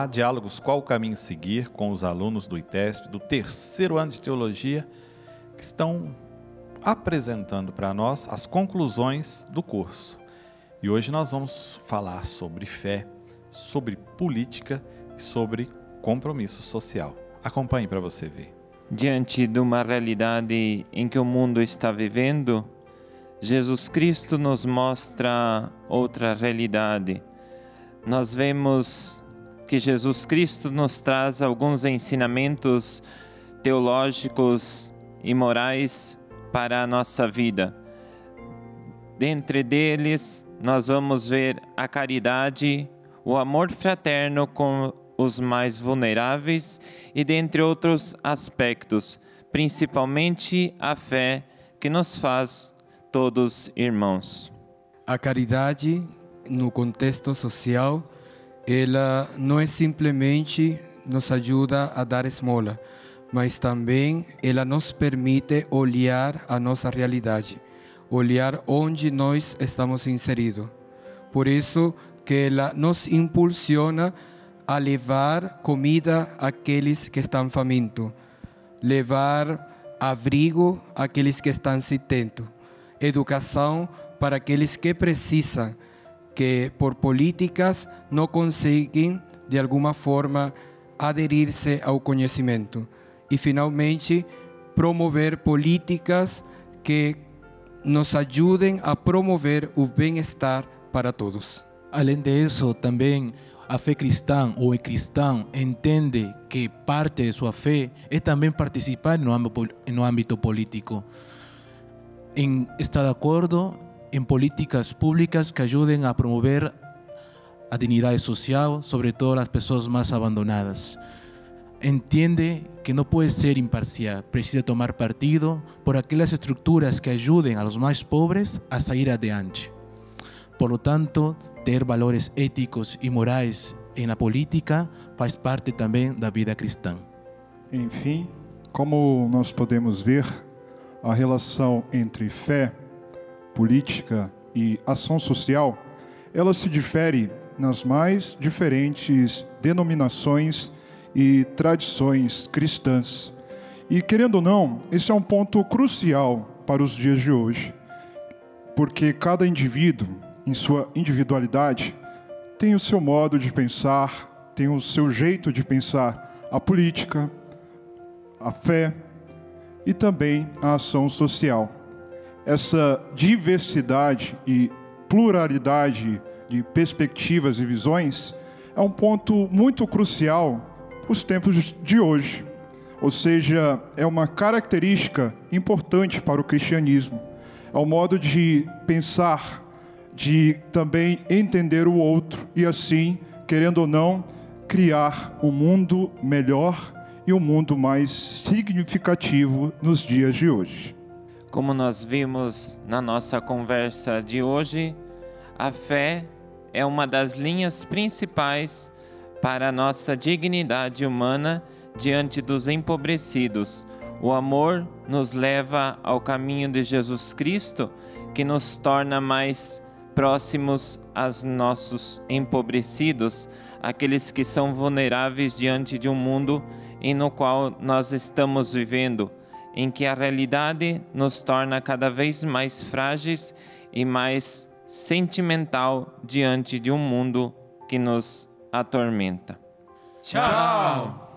Olá, diálogos Qual o Caminho Seguir com os alunos do ITESP do terceiro ano de Teologia que estão apresentando para nós as conclusões do curso. E hoje nós vamos falar sobre fé, sobre política e sobre compromisso social. Acompanhe para você ver. Diante de uma realidade em que o mundo está vivendo, Jesus Cristo nos mostra outra realidade. Nós vemos que Jesus Cristo nos traz alguns ensinamentos teológicos e morais para a nossa vida. Dentre deles, nós vamos ver a caridade, o amor fraterno com os mais vulneráveis e dentre outros aspectos, principalmente a fé que nos faz todos irmãos. A caridade, no contexto social, ela não é simplesmente nos ajuda a dar esmola, mas também ela nos permite olhar a nossa realidade, olhar onde nós estamos inseridos. Por isso que ela nos impulsiona a levar comida àqueles que estão famintos, levar abrigo àqueles que estão sedentos, educação para aqueles que precisam, que por políticas não conseguem, de alguma forma, aderir-se ao conhecimento. E, finalmente, promover políticas que nos ajudem a promover o bem-estar para todos. Além disso, também a fé cristã ou o cristão entende que parte de sua fé é também participar no âmbito político, em estar de acordo em políticas públicas que ajudem a promover a dignidade social, sobretudo as pessoas mais abandonadas. Entende que não pode ser imparcial, precisa tomar partido por aquelas estruturas que ajudem a los mais pobres a sair adiante. Por lo tanto, ter valores éticos e morais na política faz parte também da vida cristã. Enfim, como nós podemos ver, a relação entre fé, política e ação social, ela se difere nas mais diferentes denominações e tradições cristãs. E, querendo ou não, esse é um ponto crucial para os dias de hoje, porque cada indivíduo, em sua individualidade, tem o seu modo de pensar, tem o seu jeito de pensar a política, a fé e também a ação social. Essa diversidade e pluralidade de perspectivas e visões é um ponto muito crucial para os tempos de hoje. Ou seja, é uma característica importante para o cristianismo. É um modo de pensar, de também entender o outro e assim, querendo ou não, criar um mundo melhor e um mundo mais significativo nos dias de hoje. Como nós vimos na nossa conversa de hoje, a fé é uma das linhas principais para a nossa dignidade humana diante dos empobrecidos. O amor nos leva ao caminho de Jesus Cristo, que nos torna mais próximos aos nossos empobrecidos, aqueles que são vulneráveis diante de um mundo no qual nós estamos vivendo, em que a realidade nos torna cada vez mais frágeis e mais sentimental diante de um mundo que nos atormenta. Tchau!